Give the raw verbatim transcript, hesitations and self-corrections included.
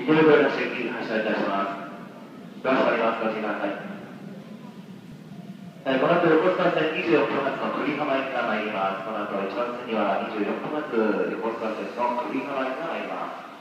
池袋の新規発車いたします。詳しくあります。ご注意ください。えー、この後横須賀線にじゅうよんぷん発の久里浜駅が参ります。この後いちばん線にはにじゅうよんぷん発横須賀線の久里浜駅が参ります。